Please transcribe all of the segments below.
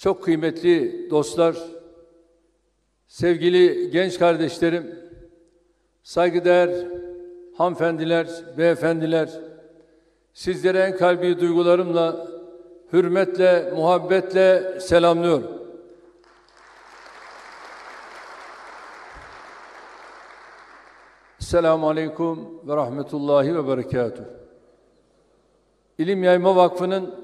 çok kıymetli dostlar, sevgili genç kardeşlerim, saygıdeğer hanımefendiler, beyefendiler, sizlere en kalbi duygularımla, hürmetle, muhabbetle selamlıyorum. Esselamu Aleyküm ve Rahmetullahi ve Berekatuhu. İlim Yayma Vakfı'nın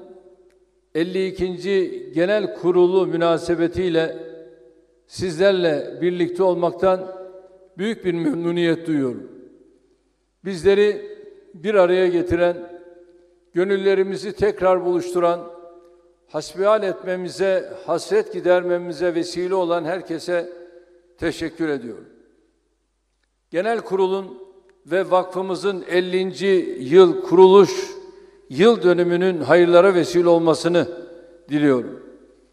52. Genel Kurulu münasebetiyle sizlerle birlikte olmaktan büyük bir memnuniyet duyuyorum. Bizleri bir araya getiren, gönüllerimizi tekrar buluşturan, hasbihal etmemize, hasret gidermemize vesile olan herkese teşekkür ediyorum. Genel Kurulun ve vakfımızın 50. yıl kuruluş yıl dönümünün hayırlara vesile olmasını diliyorum.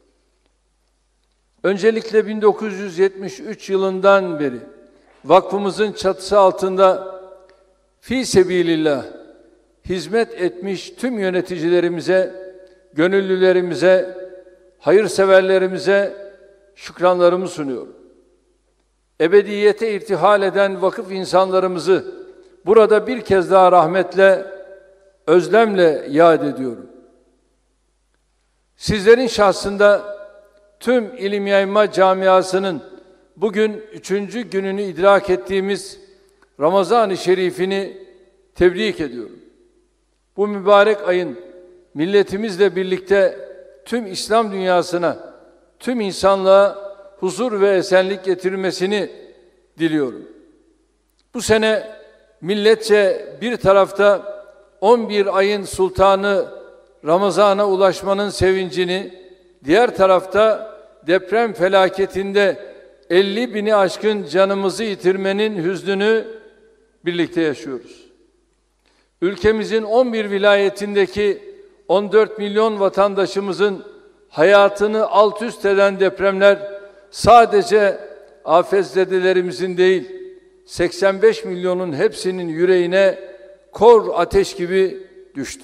Öncelikle 1973 yılından beri vakfımızın çatısı altında fi sebilillah hizmet etmiş tüm yöneticilerimize, gönüllülerimize, hayırseverlerimize şükranlarımı sunuyorum. Ebediyete irtihal eden vakıf insanlarımızı burada bir kez daha rahmetle, özlemle yad ediyorum. Sizlerin şahsında tüm ilim yayma camiasının bugün 3. gününü idrak ettiğimiz Ramazan-ı Şerif'ini tebrik ediyorum. Bu mübarek ayın milletimizle birlikte tüm İslam dünyasına, tüm insanlığa huzur ve esenlik getirmesini diliyorum. Bu sene milletçe bir tarafta 11 ayın sultanı Ramazan'a ulaşmanın sevincini, diğer tarafta deprem felaketinde 50 bini aşkın canımızı yitirmenin hüznünü birlikte yaşıyoruz. Ülkemizin 11 vilayetindeki 14 milyon vatandaşımızın hayatını alt üst eden depremler sadece afetzedelerimizin değil, 85 milyonun hepsinin yüreğine kor ateş gibi düştü.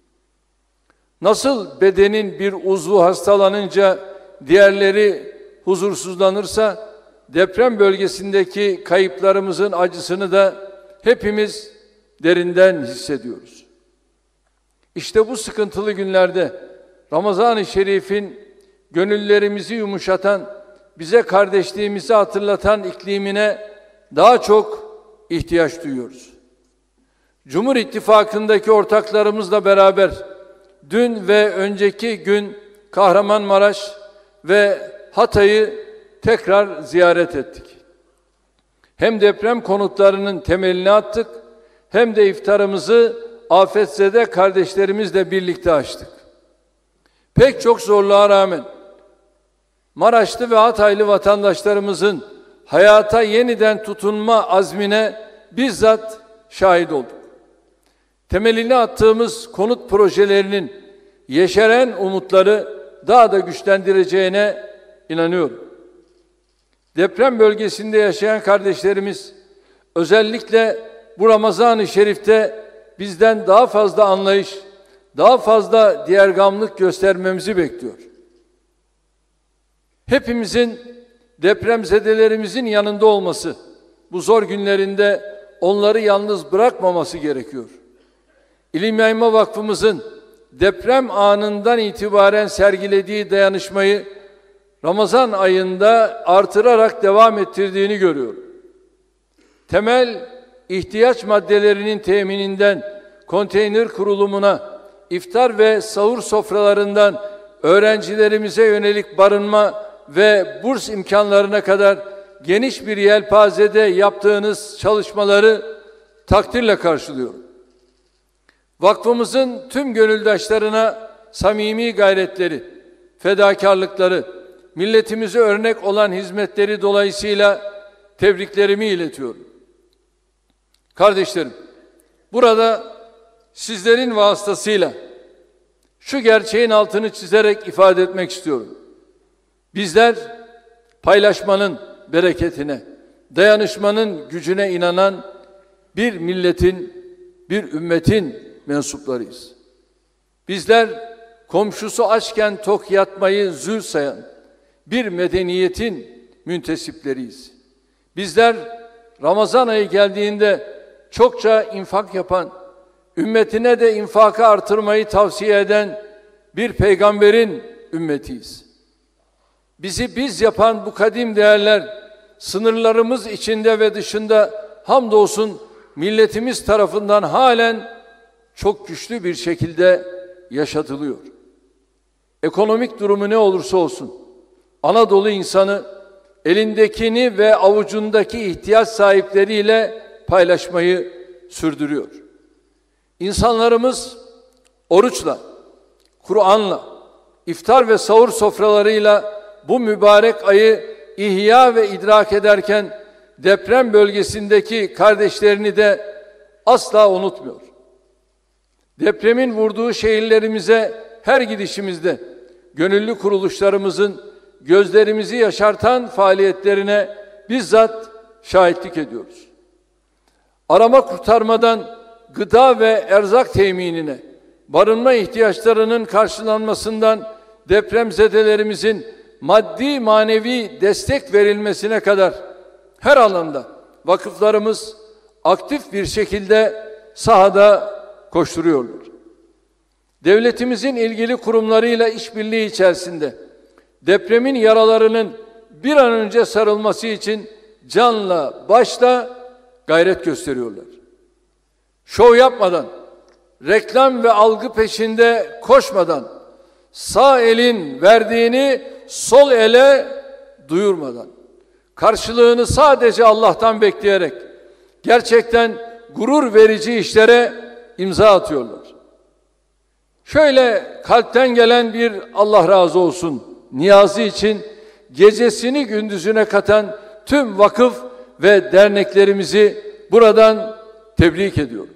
Nasıl bedenin bir uzvu hastalanınca diğerleri huzursuzlanırsa, deprem bölgesindeki kayıplarımızın acısını da hepimiz derinden hissediyoruz. İşte bu sıkıntılı günlerde Ramazan-ı Şerif'in gönüllerimizi yumuşatan, bize kardeşliğimizi hatırlatan iklimine daha çok ihtiyaç duyuyoruz. Cumhur İttifakı'ndaki ortaklarımızla beraber dün ve önceki gün Kahramanmaraş ve Hatay'ı tekrar ziyaret ettik. Hem deprem konutlarının temelini attık, hem de iftarımızı afetzede kardeşlerimizle birlikte açtık. Pek çok zorluğa rağmen Maraşlı ve Hataylı vatandaşlarımızın hayata yeniden tutunma azmine bizzat şahit olduk. Temelini attığımız konut projelerinin yeşeren umutları daha da güçlendireceğine inanıyorum. Deprem bölgesinde yaşayan kardeşlerimiz özellikle bu Ramazan-ı Şerif'te bizden daha fazla anlayış, daha fazla diğergamlık göstermemizi bekliyor. Hepimizin depremzedelerimizin yanında olması, bu zor günlerinde onları yalnız bırakmaması gerekiyor. İlim Yayma Vakfımızın deprem anından itibaren sergilediği dayanışmayı Ramazan ayında artırarak devam ettirdiğini görüyorum. Temel ihtiyaç maddelerinin temininden konteyner kurulumuna, iftar ve sahur sofralarından öğrencilerimize yönelik barınma ve burs imkanlarına kadar geniş bir yelpazede yaptığınız çalışmaları takdirle karşılıyorum. Vakfımızın tüm gönüldaşlarına samimi gayretleri, fedakarlıkları, milletimize örnek olan hizmetleri dolayısıyla tebriklerimi iletiyorum. Kardeşlerim, burada sizlerin vasıtasıyla şu gerçeğin altını çizerek ifade etmek istiyorum. Bizler paylaşmanın bereketine, dayanışmanın gücüne inanan bir milletin, bir ümmetin mensuplarıyız. Bizler komşusu açken tok yatmayı zül sayan bir medeniyetin müntesipleriyiz. Bizler Ramazan ayı geldiğinde çokça infak yapan, ümmetine de infakı artırmayı tavsiye eden bir peygamberin ümmetiyiz. Bizi biz yapan bu kadim değerler sınırlarımız içinde ve dışında hamdolsun milletimiz tarafından halen çok güçlü bir şekilde yaşatılıyor. Ekonomik durumu ne olursa olsun Anadolu insanı elindekini ve avucundaki ihtiyaç sahipleriyle paylaşmayı sürdürüyor. İnsanlarımız oruçla, Kur'an'la, iftar ve sahur sofralarıyla bu mübarek ayı ihya ve idrak ederken deprem bölgesindeki kardeşlerini de asla unutmuyor. Depremin vurduğu şehirlerimize her gidişimizde gönüllü kuruluşlarımızın gözlerimizi yaşartan faaliyetlerine bizzat şahitlik ediyoruz. Arama kurtarmadan gıda ve erzak teminine, barınma ihtiyaçlarının karşılanmasından depremzedelerimizin maddi manevi destek verilmesine kadar her alanda vakıflarımız aktif bir şekilde sahada koşturuyorlar. Devletimizin ilgili kurumlarıyla işbirliği içerisinde depremin yaralarının bir an önce sarılması için canla başla gayret gösteriyorlar. Şov yapmadan, reklam ve algı peşinde koşmadan, sağ elin verdiğini sol ele duyurmadan, karşılığını sadece Allah'tan bekleyerek gerçekten gurur verici işlere imza atıyorlar. Şöyle kalpten gelen bir Allah razı olsun niyazı için gecesini gündüzüne katan tüm vakıf ve derneklerimizi buradan tebrik ediyorum.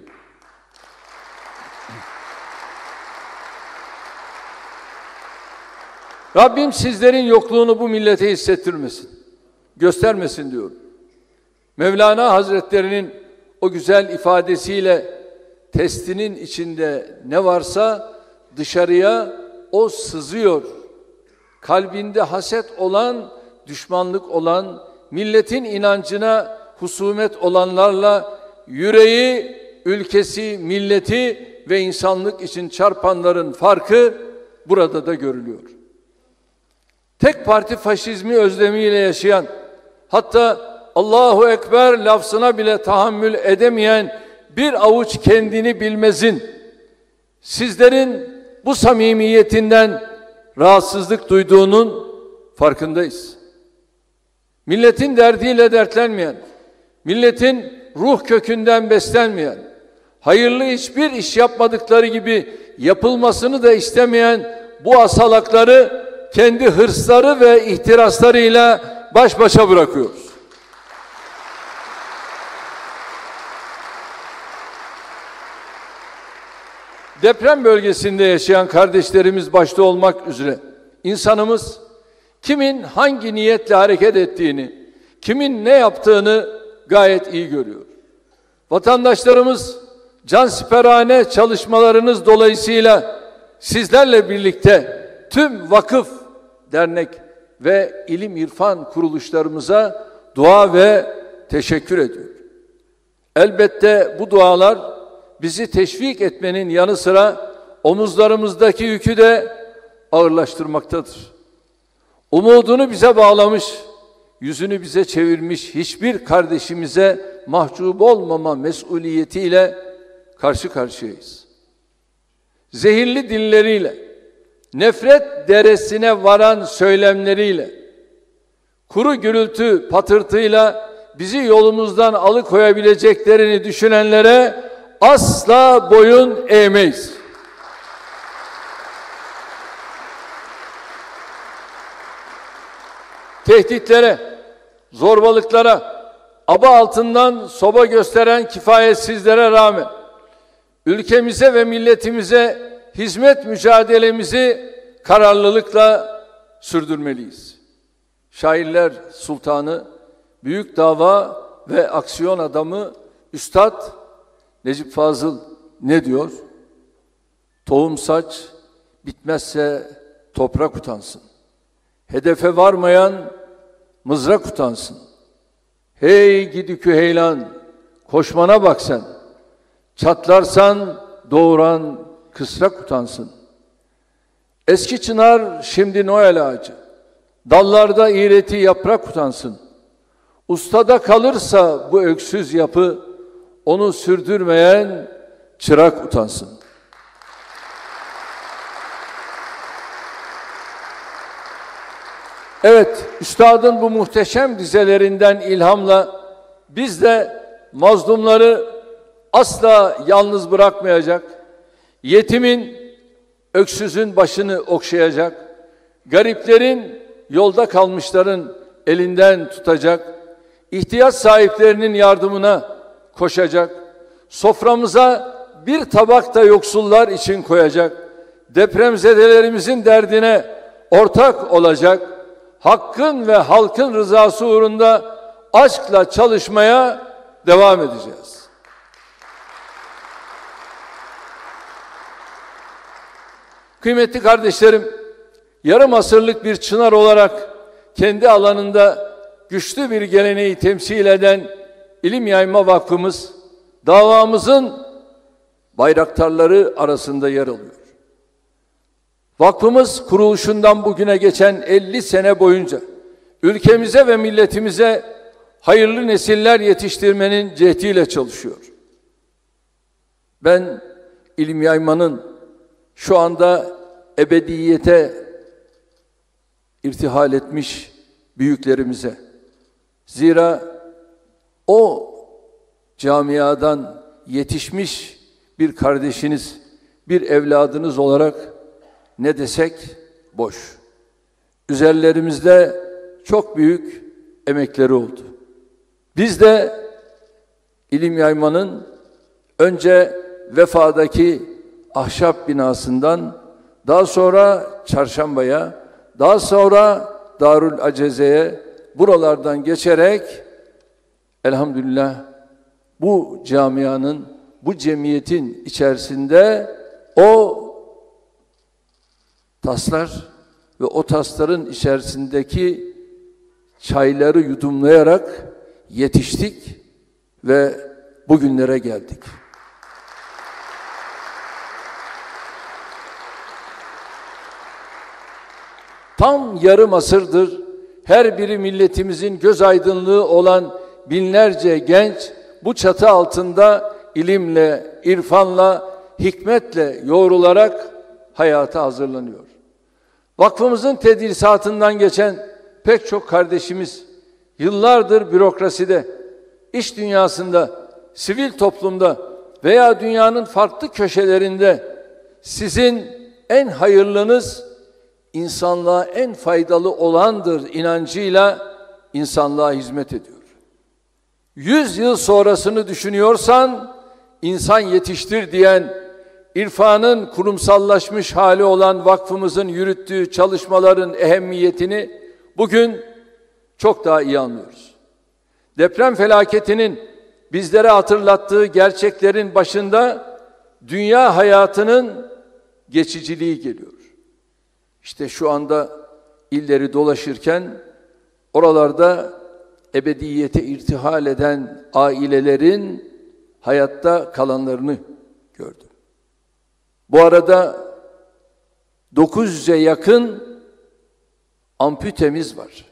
Rabbim sizlerin yokluğunu bu millete hissettirmesin, göstermesin diyorum. Mevlana Hazretlerinin o güzel ifadesiyle testinin içinde ne varsa dışarıya o sızıyor. Kalbinde haset olan, düşmanlık olan, milletin inancına husumet olanlarla yüreği, ülkesi, milleti ve insanlık için çarpanların farkı burada da görülüyor. Tek parti faşizmi özlemiyle yaşayan, hatta Allahu Ekber lafzına bile tahammül edemeyen bir avuç kendini bilmezin, sizlerin bu samimiyetinden rahatsızlık duyduğunun farkındayız. Milletin derdiyle dertlenmeyen, milletin ruh kökünden beslenmeyen, hayırlı hiçbir iş yapmadıkları gibi yapılmasını da istemeyen bu asalakları kendi hırsları ve ihtiraslarıyla baş başa bırakıyoruz. Deprem bölgesinde yaşayan kardeşlerimiz başta olmak üzere insanımız kimin hangi niyetle hareket ettiğini, kimin ne yaptığını gayet iyi görüyor. Vatandaşlarımız cansiperane çalışmalarınız dolayısıyla sizlerle birlikte tüm vakıf, dernek ve ilim irfan kuruluşlarımıza dua ve teşekkür ediyor. Elbette bu dualar bizi teşvik etmenin yanı sıra omuzlarımızdaki yükü de ağırlaştırmaktadır. Umudunu bize bağlamış, yüzünü bize çevirmiş hiçbir kardeşimize mahcup olmama mesuliyetiyle karşı karşıyayız. Zehirli dilleriyle, nefret deresine varan söylemleriyle, kuru gürültü patırtıyla bizi yolumuzdan alıkoyabileceklerini düşünenlere asla boyun eğmeyiz. Tehditlere, zorbalıklara, aba altından soba gösteren kifayetsizlere rağmen ülkemize ve milletimize hizmet mücadelemizi kararlılıkla sürdürmeliyiz. Şairler sultanı, büyük dava ve aksiyon adamı Üstad Necip Fazıl ne diyor? Tohum saç, bitmezse toprak utansın. Hedefe varmayan mızrak utansın. Hey gidi küheylan, koşmana bak sen. Çatlarsan doğuran kısrak utansın. Eski çınar şimdi Noel ağacı. Dallarda iğreti yaprak utansın. Ustada kalırsa bu öksüz yapı, onu sürdürmeyen çırak utansın. Evet, üstadın bu muhteşem dizelerinden ilhamla biz de mazlumları asla yalnız bırakmayacak, yetimin, öksüzün başını okşayacak, gariplerin, yolda kalmışların elinden tutacak, ihtiyaç sahiplerinin yardımına koşacak, soframıza bir tabak da yoksullar için koyacak, depremzedelerimizin derdine ortak olacak, hakkın ve halkın rızası uğrunda aşkla çalışmaya devam edeceğiz. Kıymetli kardeşlerim, yarım asırlık bir çınar olarak kendi alanında güçlü bir geleneği temsil eden İlim Yayma Vakfımız, davamızın bayraktarları arasında yer alıyor. Vakfımız kuruluşundan bugüne geçen 50 sene boyunca ülkemize ve milletimize hayırlı nesiller yetiştirmenin cehdiyle çalışıyor. Ben ilim yaymanın şu anda ebediyete irtihal etmiş büyüklerimize, zira o camiadan yetişmiş bir kardeşiniz, bir evladınız olarak ne desek boş. Üzerlerimizde çok büyük emekleri oldu. Biz de ilim yaymanın önce Vefa'daki ahşap binasından, daha sonra Çarşamba'ya, daha sonra Darül Aceze'ye, buralardan geçerek elhamdülillah bu camianın, bu cemiyetin içerisinde o taslar ve o tasların içerisindeki çayları yudumlayarak yetiştik ve bugünlere geldik. Tam yarım asırdır her biri milletimizin göz aydınlığı olan binlerce genç bu çatı altında ilimle, irfanla, hikmetle yoğrularak hayata hazırlanıyor. Vakfımızın tedrisatından geçen pek çok kardeşimiz yıllardır bürokraside, iş dünyasında, sivil toplumda veya dünyanın farklı köşelerinde sizin en hayırlınız insanlığa en faydalı olandır inancıyla insanlığa hizmet ediyor. 100 yıl sonrasını düşünüyorsan insan yetiştir diyen, irfanın kurumsallaşmış hali olan vakfımızın yürüttüğü çalışmaların ehemmiyetini bugün çok daha iyi anlıyoruz. Deprem felaketinin bizlere hatırlattığı gerçeklerin başında dünya hayatının geçiciliği geliyor. İşte şu anda illeri dolaşırken oralarda ebediyete irtihal eden ailelerin hayatta kalanlarını gördüm. Bu arada 900'e yakın amputemiz var.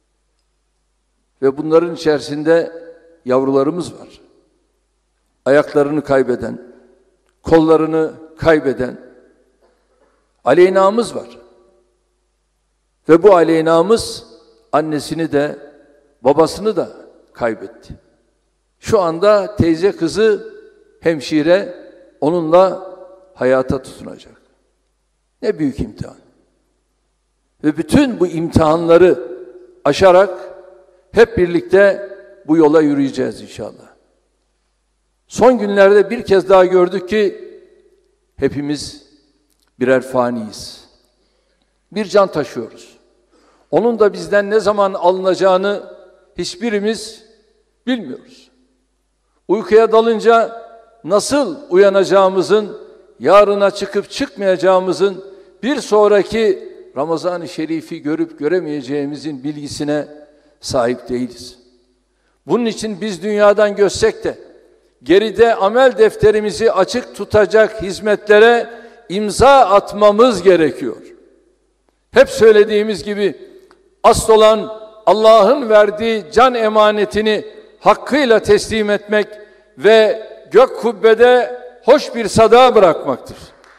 Ve bunların içerisinde yavrularımız var. Ayaklarını kaybeden, kollarını kaybeden Aleyna'mız var. Ve bu Aleyna'mız annesini de babasını da kaybetti. Şu anda teyze kızı hemşire onunla hayata tutunacak. Ne büyük imtihan. Ve bütün bu imtihanları aşarak hep birlikte bu yola yürüyeceğiz inşallah. Son günlerde bir kez daha gördük ki hepimiz birer faniyiz. Bir can taşıyoruz. Onun da bizden ne zaman alınacağını hiçbirimiz bilmiyoruz. Uykuya dalınca nasıl uyanacağımızın, yarına çıkıp çıkmayacağımızın bir sonraki Ramazan-ı Şerif'i görüp göremeyeceğimizin bilgisine sahip değiliz. Bunun için biz dünyadan göçsek de geride amel defterimizi açık tutacak hizmetlere imza atmamız gerekiyor. Hep söylediğimiz gibi asıl olan Allah'ın verdiği can emanetini hakkıyla teslim etmek ve gök kubbede hoş bir sada bırakmaktır.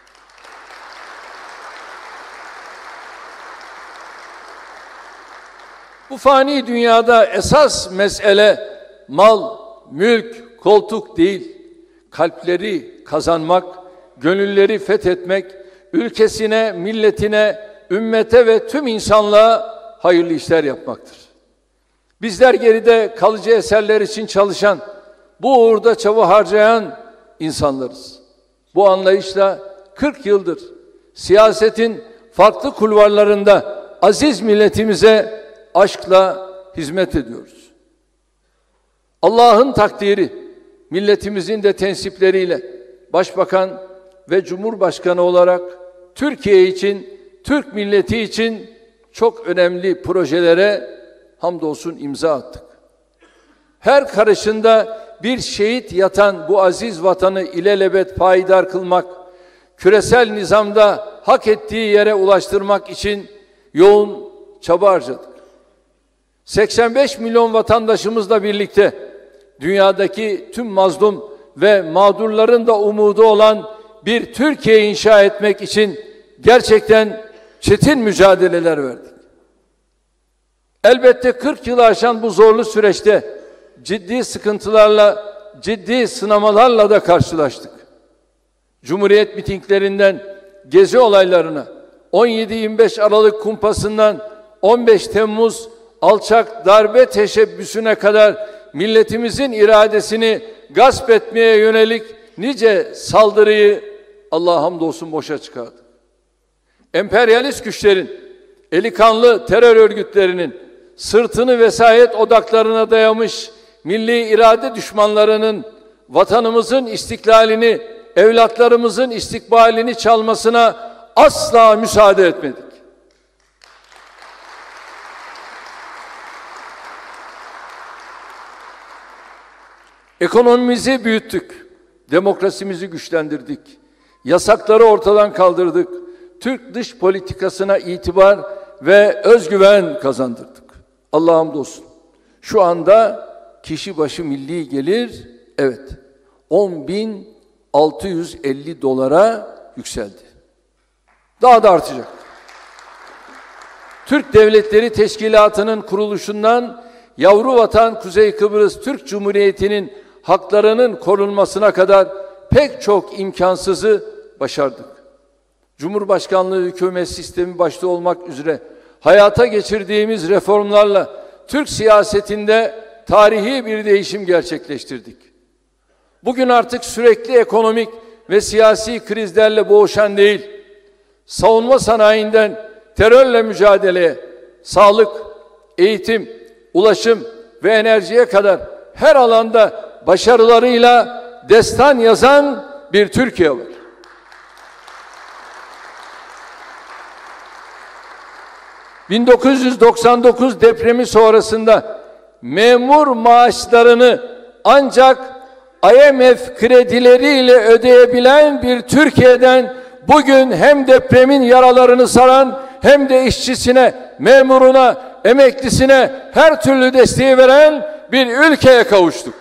Bu fani dünyada esas mesele mal, mülk, koltuk değil, kalpleri kazanmak, gönülleri fethetmek, ülkesine, milletine, ümmete ve tüm insanlığa hayırlı işler yapmaktır. Bizler geride kalıcı eserler için çalışan, bu uğurda çaba harcayan insanlarız. Bu anlayışla 40 yıldır siyasetin farklı kulvarlarında aziz milletimize aşkla hizmet ediyoruz. Allah'ın takdiri, milletimizin de tensipleriyle Başbakan ve Cumhurbaşkanı olarak Türkiye için, Türk milleti için çok önemli projelere hamdolsun imza attık. Her karışında bir şehit yatan bu aziz vatanı ilelebet payidar kılmak, küresel nizamda hak ettiği yere ulaştırmak için yoğun çaba harcadık. 85 milyon vatandaşımızla birlikte dünyadaki tüm mazlum ve mağdurların da umudu olan bir Türkiye inşa etmek için gerçekten çetin mücadeleler verdik. Elbette 40 yılı aşan bu zorlu süreçte ciddi sıkıntılarla, ciddi sınamalarla da karşılaştık. Cumhuriyet mitinglerinden gezi olaylarına, 17-25 Aralık kumpasından 15 Temmuz alçak darbe teşebbüsüne kadar milletimizin iradesini gasp etmeye yönelik nice saldırıyı Allah'a hamdolsun boşa çıkardı. Emperyalist güçlerin, eli kanlı terör örgütlerinin sırtını vesayet odaklarına dayamış milli irade düşmanlarının vatanımızın istiklalini, evlatlarımızın istikbalini çalmasına asla müsaade etmedik. Ekonomimizi büyüttük, demokrasimizi güçlendirdik, yasakları ortadan kaldırdık, Türk dış politikasına itibar ve özgüven kazandırdık. Allah'a hamdolsun. Şu anda kişi başı milli gelir, evet, 10.650 dolara yükseldi. Daha da artacak. Türk Devletleri Teşkilatı'nın kuruluşundan yavru vatan Kuzey Kıbrıs Türk Cumhuriyeti'nin haklarının korunmasına kadar pek çok imkansızı başardık. Cumhurbaşkanlığı hükümet sistemi başta olmak üzere hayata geçirdiğimiz reformlarla Türk siyasetinde tarihi bir değişim gerçekleştirdik. Bugün artık sürekli ekonomik ve siyasi krizlerle boğuşan değil, savunma sanayinden terörle mücadeleye, sağlık, eğitim, ulaşım ve enerjiye kadar her alanda başarılarıyla destan yazan bir Türkiye var. ...1999 depremi sonrasında memur maaşlarını ancak IMF kredileriyle ödeyebilen bir Türkiye'den bugün hem depremin yaralarını saran hem de işçisine, memuruna, emeklisine her türlü desteği veren bir ülkeye kavuştuk.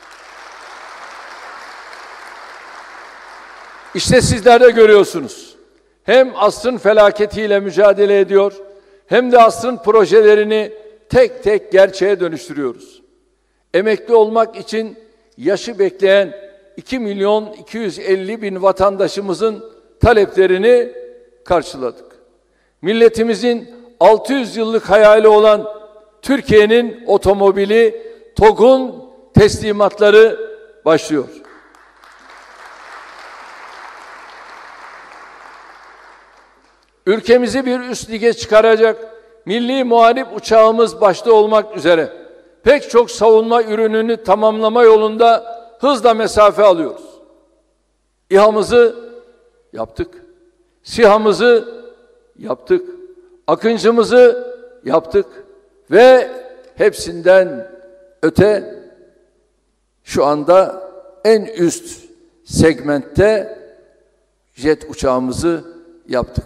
İşte sizler de görüyorsunuz. Hem asrın felaketiyle mücadele ediyor, hem de asrın projelerini tek tek gerçeğe dönüştürüyoruz. Emekli olmak için yaşı bekleyen 2.250.000 vatandaşımızın taleplerini karşıladık. Milletimizin 600 yıllık hayali olan Türkiye'nin otomobili TOG'un teslimatları başlıyor. Ülkemizi bir üst lige çıkaracak milli muharip uçağımız başta olmak üzere pek çok savunma ürününü tamamlama yolunda hızla mesafe alıyoruz. İHA'mızı yaptık. SİHA'mızı yaptık. Akıncımızı yaptık ve hepsinden öte şu anda en üst segmentte jet uçağımızı yaptık.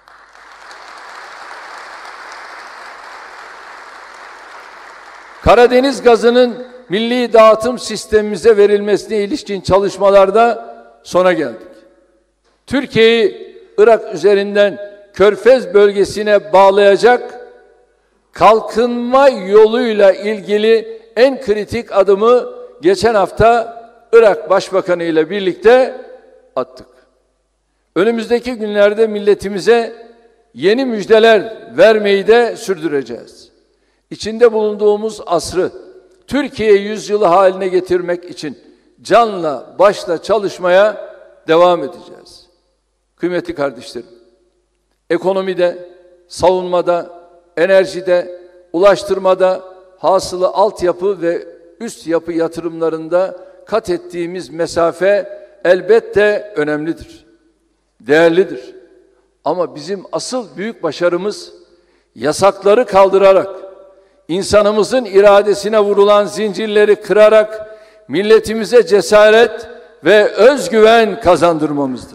Karadeniz gazının milli dağıtım sistemimize verilmesine ilişkin çalışmalarda sona geldik. Türkiye'yi Irak üzerinden Körfez bölgesine bağlayacak kalkınma yoluyla ilgili en kritik adımı geçen hafta Irak Başbakanı ile birlikte attık. Önümüzdeki günlerde milletimize yeni müjdeler vermeyi de sürdüreceğiz. İçinde bulunduğumuz asrı Türkiye yüzyılı haline getirmek için canla başla çalışmaya devam edeceğiz. Kıymetli kardeşlerim, ekonomide, savunmada, enerjide, ulaştırmada, hasılı altyapı ve üst yapı yatırımlarında kat ettiğimiz mesafe elbette önemlidir, değerlidir. Ama bizim asıl büyük başarımız yasakları kaldırarak, insanımızın iradesine vurulan zincirleri kırarak milletimize cesaret ve özgüven kazandırmamızdır.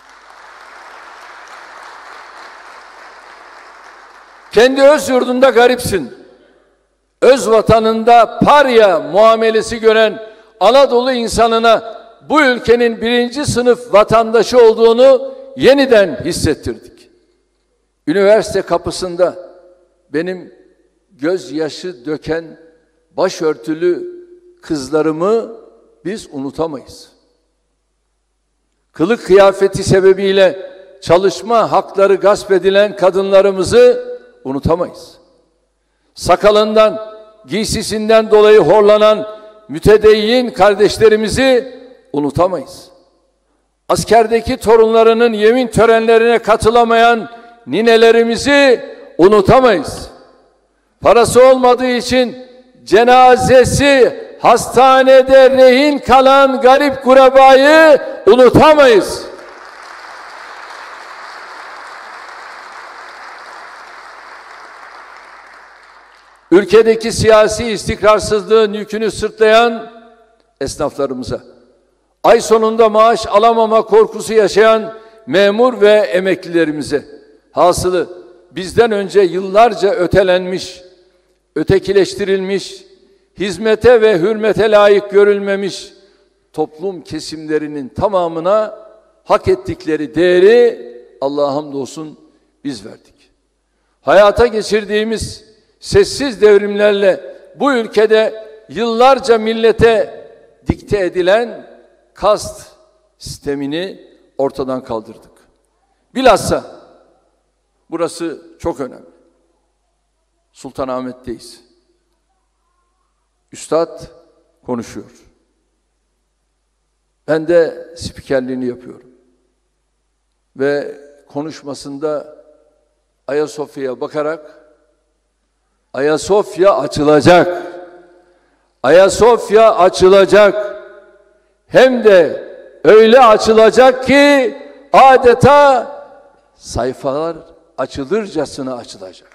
Kendi öz yurdunda garipsin, öz vatanında parya muamelesi gören Anadolu insanına bu ülkenin birinci sınıf vatandaşı olduğunu yeniden hissettirdik. Üniversite kapısında benim gözyaşı döken başörtülü kızlarımı biz unutamayız. Kılık kıyafeti sebebiyle çalışma hakları gasp edilen kadınlarımızı unutamayız. Sakalından, giysisinden dolayı horlanan mütedeyyin kardeşlerimizi unutamayız. Askerdeki torunlarının yemin törenlerine katılamayan ninelerimizi unutamayız. Parası olmadığı için cenazesi hastanede rehin kalan garip gurebayı unutamayız. Ülkedeki siyasi istikrarsızlığın yükünü sırtlayan esnaflarımıza, ay sonunda maaş alamama korkusu yaşayan memur ve emeklilerimize, hasılı bizden önce yıllarca ötelenmiş, ötekileştirilmiş, hizmete ve hürmete layık görülmemiş toplum kesimlerinin tamamına hak ettikleri değeri Allah'a hamdolsun biz verdik. Hayata geçirdiğimiz sessiz devrimlerle bu ülkede yıllarca millete dikte edilen kast sistemini ortadan kaldırdık. Bilhassa burası çok önemli. Sultanahmet'teyiz. Üstad konuşuyor. Ben de spikerliğini yapıyorum. Ve konuşmasında Ayasofya'ya bakarak Ayasofya açılacak. Ayasofya açılacak. Hem de öyle açılacak ki adeta sayfalar açılırcasına açılacak.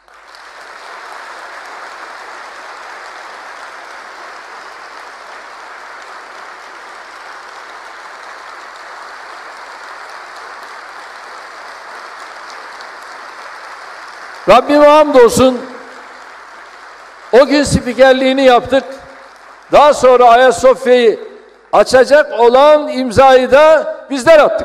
Rabbime hamdolsun, o gün spikerliğini yaptık. Daha sonra Ayasofya'yı açacak olan imzayı da bizler attık.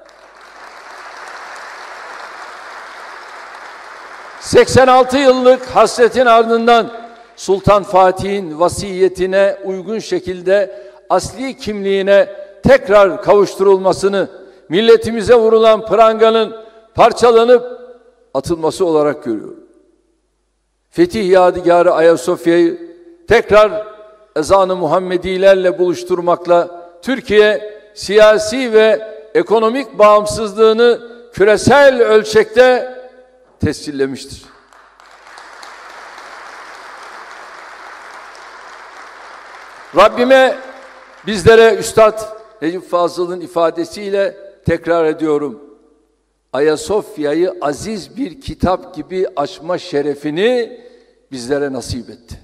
86 yıllık hasretin ardından Sultan Fatih'in vasiyetine uygun şekilde asli kimliğine tekrar kavuşturulmasını, milletimize vurulan pranganın parçalanıp atılması olarak görüyorum. Fetih Yadigarı Ayasofya'yı tekrar ezan-ı Muhammedilerle buluşturmakla Türkiye siyasi ve ekonomik bağımsızlığını küresel ölçekte tescillemiştir. Rabbime bizlere Üstad Necip Fazıl'ın ifadesiyle tekrar ediyorum. Ayasofya'yı aziz bir kitap gibi açma şerefini bizlere nasip etti.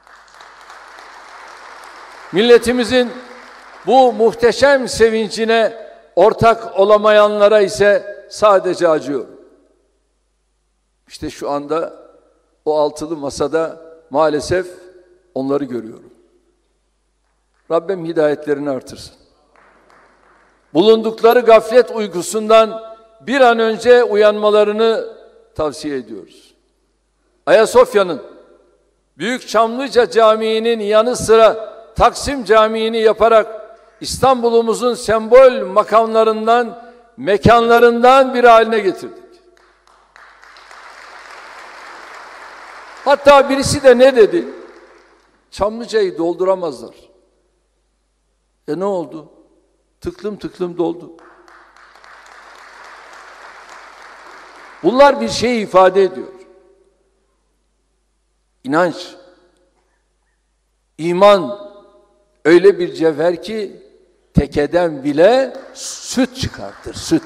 Milletimizin bu muhteşem sevincine ortak olamayanlara ise sadece acıyorum. İşte şu anda o altılı masada maalesef onları görüyorum. Rabbim hidayetlerini artırsın. Bulundukları gaflet uykusundan bir an önce uyanmalarını tavsiye ediyoruz. Ayasofya'nın, Büyük Çamlıca Camii'nin yanı sıra Taksim Camii'ni yaparak İstanbul'umuzun sembol makamlarından, mekanlarından biri haline getirdik. Hatta birisi de ne dedi? Çamlıca'yı dolduramazlar. Ne oldu? Tıklım tıklım doldu. Bunlar bir şeyi ifade ediyor. İnanç, iman öyle bir cevher ki tekeden bile süt çıkartır, süt.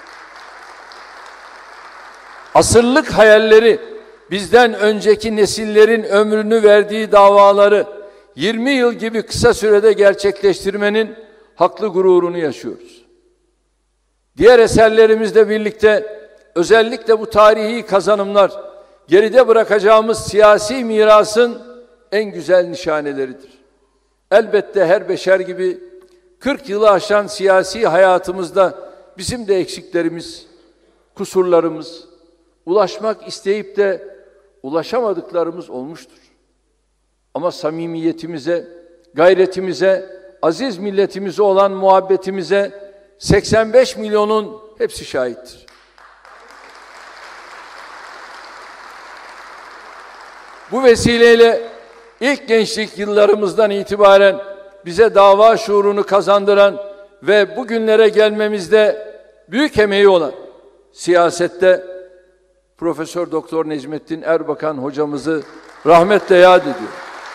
Asırlık hayalleri, bizden önceki nesillerin ömrünü verdiği davaları 20 yıl gibi kısa sürede gerçekleştirmenin haklı gururunu yaşıyoruz. Diğer eserlerimizle birlikte özellikle bu tarihi kazanımlar geride bırakacağımız siyasi mirasın en güzel nişaneleridir. Elbette her beşer gibi 40 yılı aşan siyasi hayatımızda bizim de eksiklerimiz, kusurlarımız, ulaşmak isteyip de ulaşamadıklarımız olmuştur. Ama samimiyetimize, gayretimize, aziz milletimize olan muhabbetimize 85 milyonun hepsi şahittir. Bu vesileyle ilk gençlik yıllarımızdan itibaren bize dava şuurunu kazandıran ve bugünlere gelmemizde büyük emeği olan siyasette Profesör Doktor Necmettin Erbakan hocamızı rahmetle yad ediyor.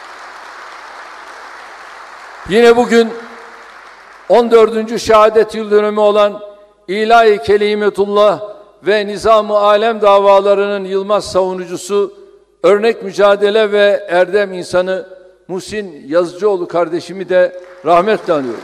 Yine bugün 14. şehadet yıl dönümü olan İlahi Kelimetullah ve Nizam-ı Alem davalarının yılmaz savunucusu, örnek mücadele ve erdem insanı Muhsin Yazıcıoğlu kardeşimi de rahmetle anıyorum.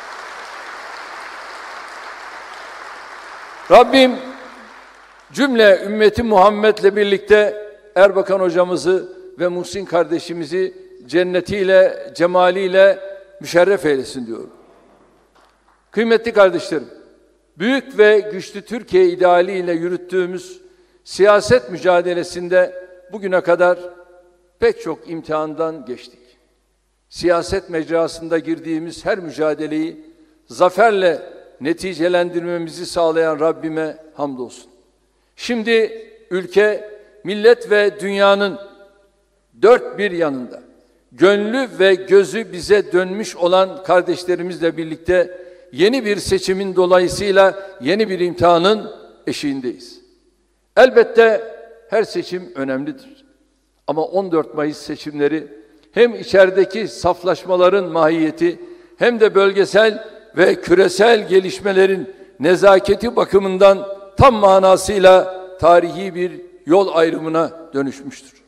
Rabbim cümle ümmeti Muhammed'le birlikte Erbakan hocamızı ve Muhsin kardeşimizi cennetiyle, cemaliyle müşerref eylesin diyorum. Kıymetli kardeşlerim, büyük ve güçlü Türkiye idealiyle yürüttüğümüz siyaset mücadelesinde bugüne kadar pek çok imtihandan geçtik. Siyaset mecrasında girdiğimiz her mücadeleyi zaferle neticelendirmemizi sağlayan Rabbime hamdolsun. Şimdi ülke, millet ve dünyanın dört bir yanında gönlü ve gözü bize dönmüş olan kardeşlerimizle birlikte yeni bir seçimin dolayısıyla yeni bir imtihanın eşiğindeyiz. Elbette her seçim önemlidir. Ama 14 Mayıs seçimleri hem içerideki saflaşmaların mahiyeti hem de bölgesel ve küresel gelişmelerin nezaketi bakımından tam manasıyla tarihi bir yol ayrımına dönüşmüştür.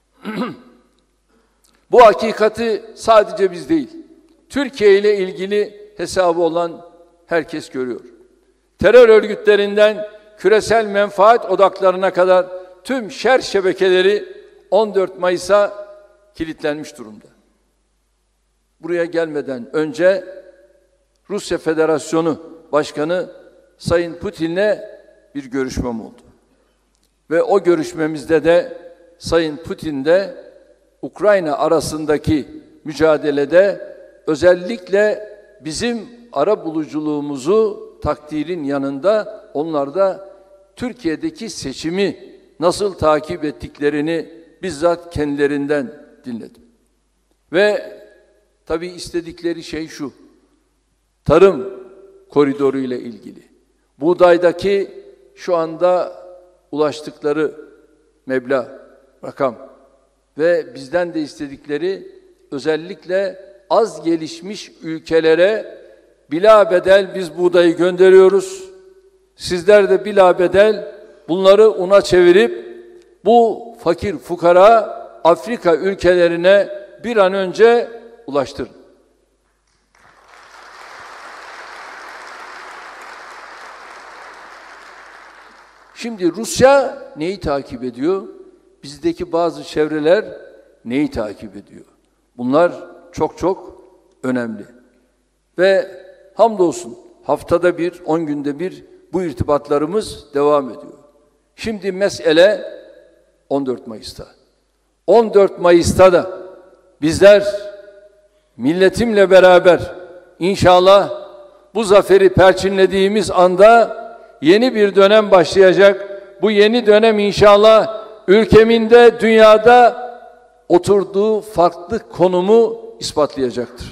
Bu hakikati sadece biz değil, Türkiye ile ilgili hesabı olan herkes görüyor. Terör örgütlerinden küresel menfaat odaklarına kadar tüm şer şebekeleri 14 Mayıs'a kilitlenmiş durumda. Buraya gelmeden önce Rusya Federasyonu Başkanı Sayın Putin'le bir görüşmem oldu. Ve o görüşmemizde de Sayın Putin'de Ukrayna arasındaki mücadelede özellikle bizim ara buluculuğumuzu takdirin yanında onlar da Türkiye'deki seçimi nasıl takip ettiklerini bizzat kendilerinden dinledim. Ve tabii istedikleri şey şu: tarım koridoru ile ilgili. Buğdaydaki şu anda ulaştıkları meblağ, rakam ve bizden de istedikleri özellikle az gelişmiş ülkelere bilabedel biz buğdayı gönderiyoruz. Sizler de bilabedel bunları una çevirip bu fakir fukara Afrika ülkelerine bir an önce ulaştırın. Şimdi Rusya neyi takip ediyor? Bizdeki bazı çevreler neyi takip ediyor? Bunlar çok çok önemli. Ve hamdolsun haftada bir, 10 günde bir bu irtibatlarımız devam ediyor. Şimdi mesele 14 Mayıs'ta. 14 Mayıs'ta da bizler milletimle beraber inşallah bu zaferi perçinlediğimiz anda yeni bir dönem başlayacak. Bu yeni dönem inşallah ülkemin de dünyada oturduğu farklı konumu ispatlayacaktır.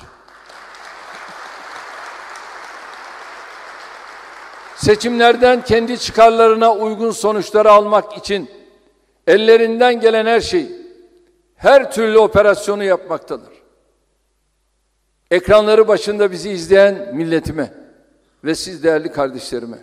Seçimlerden kendi çıkarlarına uygun sonuçları almak için ellerinden gelen her şey, her türlü operasyonu yapmaktadır. Ekranları başında bizi izleyen milletime ve siz değerli kardeşlerim,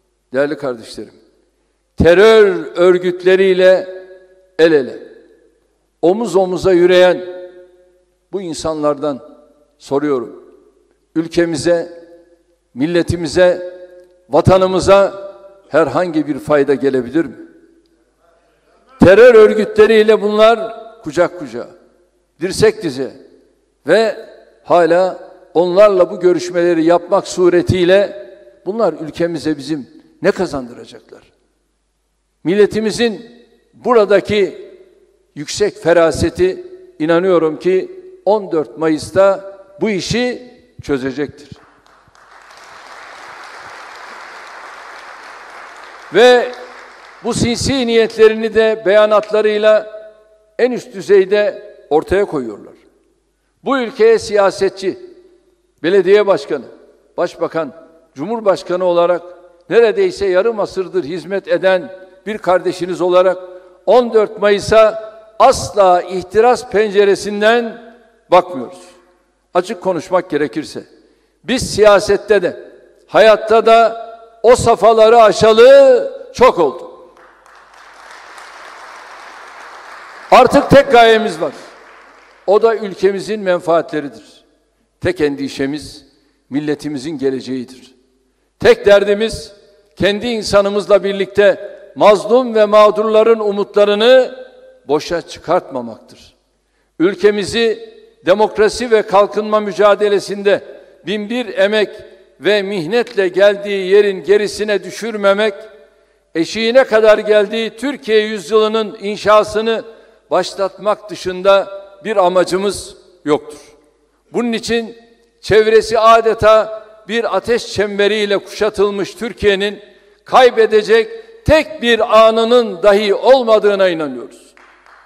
terör örgütleriyle el ele, omuz omuza yürüyen bu insanlardan soruyorum. Ülkemize, milletimize, vatanımıza herhangi bir fayda gelebilir mi? Terör örgütleriyle bunlar kucak kucağa, dirsek dize ve hala onlarla bu görüşmeleri yapmak suretiyle bunlar ülkemize bizim ne kazandıracaklar? Milletimizin buradaki yüksek feraseti inanıyorum ki 14 Mayıs'ta bu işi çözecektir. Ve bu sinsi niyetlerini de beyanatlarıyla en üst düzeyde ortaya koyuyorlar. Bu ülkeye siyasetçi, belediye başkanı, başbakan, cumhurbaşkanı olarak neredeyse yarım asırdır hizmet eden bir kardeşiniz olarak 14 Mayıs'a asla ihtiras penceresinden bakmıyoruz. Açık konuşmak gerekirse biz siyasette de hayatta da o safhaları aşalı çok oldu. Artık tek gayemiz var. O da ülkemizin menfaatleridir. Tek endişemiz milletimizin geleceğidir. Tek derdimiz kendi insanımızla birlikte mazlum ve mağdurların umutlarını boşa çıkartmamaktır. Ülkemizi demokrasi ve kalkınma mücadelesinde binbir emek ve mihnetle geldiği yerin gerisine düşürmemek, eşiğine kadar geldiği Türkiye yüzyılının inşasını başlatmak dışında bir amacımız yoktur. Bunun için çevresi adeta bir ateş çemberiyle kuşatılmış Türkiye'nin kaybedecek tek bir anının dahi olmadığına inanıyoruz.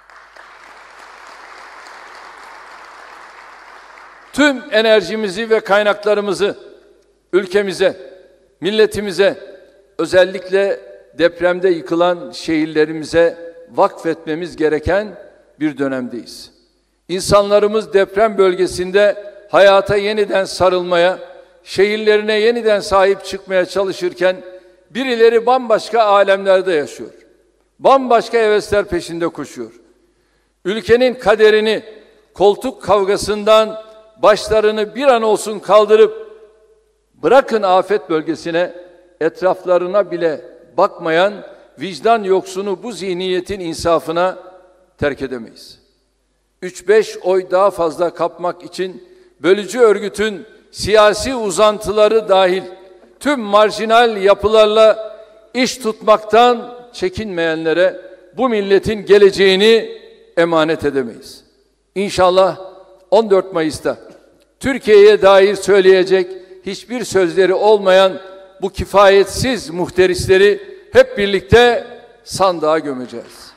Tüm enerjimizi ve kaynaklarımızı ülkemize, milletimize, özellikle depremde yıkılan şehirlerimize vakfetmemiz gereken bir dönemdeyiz. İnsanlarımız deprem bölgesinde hayata yeniden sarılmaya, şehirlerine yeniden sahip çıkmaya çalışırken birileri bambaşka alemlerde yaşıyor. Bambaşka hevesler peşinde koşuyor. Ülkenin kaderini koltuk kavgasından başlarını bir an olsun kaldırıp bırakın afet bölgesine, etraflarına bile bakmayan vicdan yoksunu bu zihniyetin insafına terk edemeyiz. 3-5 oy daha fazla kapmak için bölücü örgütün siyasi uzantıları dahil tüm marjinal yapılarla iş tutmaktan çekinmeyenlere bu milletin geleceğini emanet edemeyiz. İnşallah 14 Mayıs'ta Türkiye'ye dair söyleyecek hiçbir sözleri olmayan bu kifayetsiz muhterisleri hep birlikte sandığa gömeceğiz.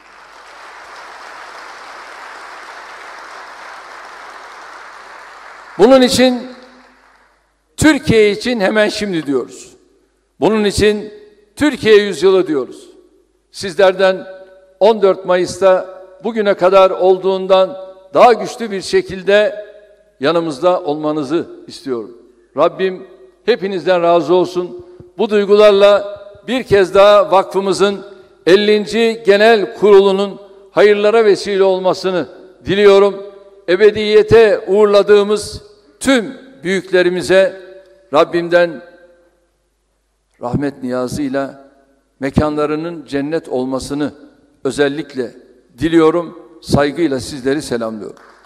Bunun için Türkiye için hemen şimdi diyoruz. Bunun için Türkiye yüzyılı diyoruz. Sizlerden 14 Mayıs'ta bugüne kadar olduğundan daha güçlü bir şekilde yanımızda olmanızı istiyorum. Rabbim hepinizden razı olsun. Bu duygularla bir kez daha vakfımızın 50. Genel Kurulu'nun hayırlara vesile olmasını diliyorum. Ebediyete uğurladığımız tüm büyüklerimize Rabbimden rahmet niyazıyla mekanlarının cennet olmasını özellikle diliyorum. Saygıyla sizleri selamlıyorum.